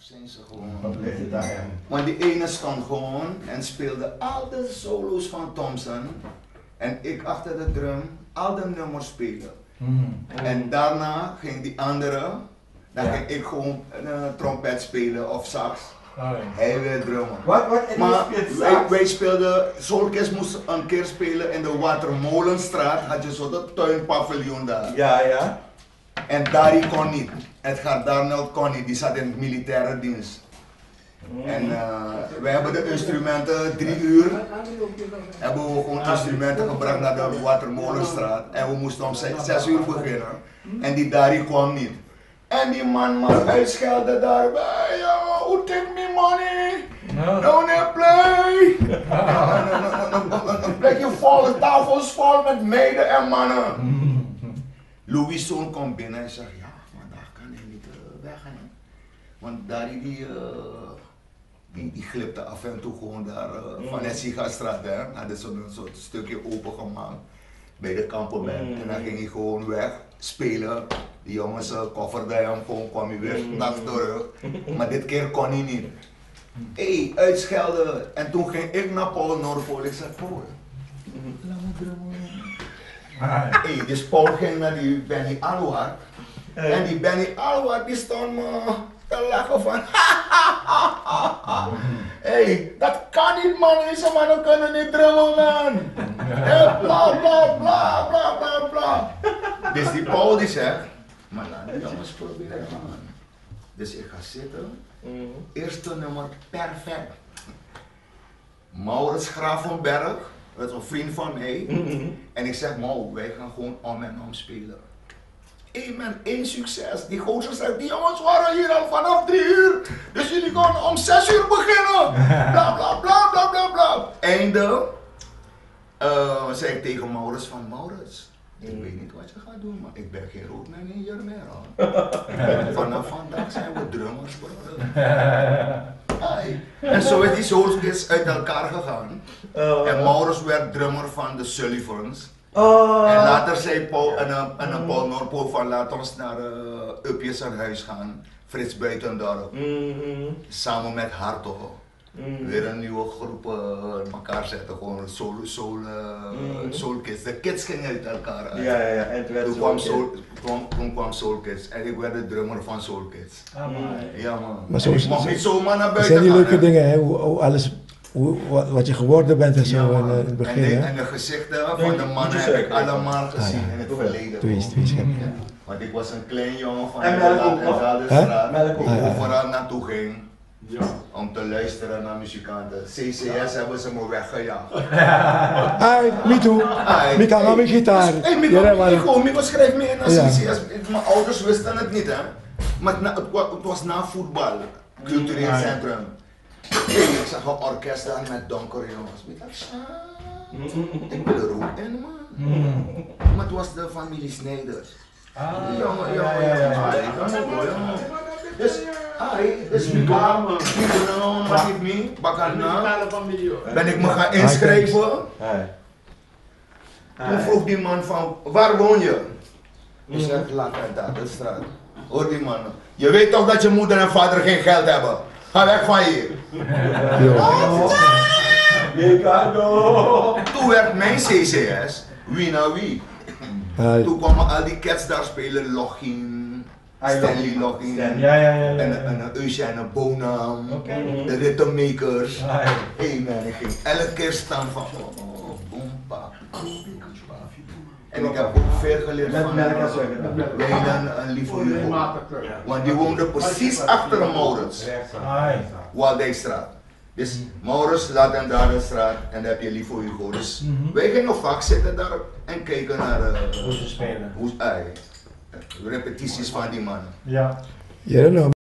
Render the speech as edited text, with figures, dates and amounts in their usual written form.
zijn ze gewoon. Wat ligt het daar, ja? Want die ene stond gewoon en speelde al de solo's van Thompson. En ik achter de drum al de nummers spelen. En daarna ging die andere, dan ging ik gewoon een trompet spelen of sax. Hij wil drummen. Wat? Maar wij speelden, Soulcast moest een keer spelen in de Watermolenstraat, had je zo dat tuinpaviljoen daar. Ja. En Dari kon niet. Edgar Darnell kon niet, die zat in het militaire dienst. En we hebben de instrumenten 3 uur, hebben we gewoon instrumenten gebracht naar de Watermolenstraat. En we moesten om 6 uur beginnen. En die Dari kwam niet. En die man uitschelde daarbij, yo, who take me money? Don't you play? Een plekje vol, de tafel is vol met meiden en mannen. Louis' zoon komt binnen en zegt, ja, vandaag kan hij niet weggaan. Want Dari die glipte af en toe gewoon daar van de Sigastraat, hè. Hadden zo'n soort stukje opengemaakt bij de kampement. En dan ging hij gewoon weg, spelen. Die jongens kofferden hem gewoon, kwam hij weer nachts terug. Maar dit keer kon hij niet. Hey, uitschelden. En toen ging ik naar Paul Noordpool. Ik zei, Paul, laat me drummen. Hey, dus Paul ging naar die Benny Alouard. En die Benny Alouard die stond me te lachen van hey, dat kan niet man, deze mannen kunnen niet drummen man. Bla bla bla bla bla bla. Dus die Paul die zegt, maar laat die jongens proberen man. Dus ik ga zitten, eerste nummer perfect. Maurits Gravenberg, dat is een vriend van mij. En ik zeg, Mau, wij gaan gewoon om en om spelen. Één succes. Die gozer zegt, die jongens waren hier al vanaf 3 uur. Dus jullie gaan om 6 uur beginnen. Bla bla bla bla bla bla. Einde. Zei ik tegen Maurits van, Maurits, ik weet niet wat je gaat doen, maar ik ben geen roadmanager meer hoor. Vanaf vandaag zijn we drummers brother. En zo is die Soulcast uit elkaar gegaan. En Maurits werd drummer van de Sullivans. En later zei Paul en Paul Noordpool van laat ons naar Upjes aan huis gaan, Frits Buitendorp. Samen met Hartog. Weer een nieuwe groep in elkaar zetten, gewoon Soulcast. De kids gingen uit elkaar uit. Ja. En toen kwam Soulcast en ik werd de drummer van Soulcast. Ja man. Maar zo ik mag niet zomaar naar buiten zijn die gaan, leuke hè? dingen, hè? Hoe alles, wat je geworden bent en zo in het begin. En de gezichten van de mannen heb ik allemaal gezien in het verleden. Twist. Want ik was een klein jongen van En de straat die overal naartoe ging. Om te luisteren naar muzikanten. CCS hebben ze me weggejaagd. Hey, me too. Mika, ga mijn gitaar. Mika schreef me in naar CCS. Mijn ouders wisten het niet hè. Maar het was na voetbal. Cultureel centrum. Ik zag een orkest daar met donkere jongens. Ik wil er ook in man. Maar het was de familie Snijders. Dus Mika, wat heeft me, Bakana, ben ik me gaan inschrijven. Toen vroeg die man van, waar woon je? Ik zeg, laat het daar, de straat. Hoor die man, je weet toch dat je moeder en vader geen geld hebben? Ga weg van hier. Toen werd mijn CCS, wie naar wie. Toen kwamen al die cats daar spelen, Login, Stanley Login, en Eugène Bonham, de Rhythmmakers. Hey man, ik ging elke keer staan van boompa. En ik heb ook veel geleerd van Wijnen en Lieve Hugo. Want die woonde precies achter Maurits, Waldijkstraat. Dus Maurits laat hem daar de straat en dan heb je Lieve Hugo. Dus wij gingen vaak zitten daar en kijken naar hoe ze spelen. Repetities van die mannen. Ja.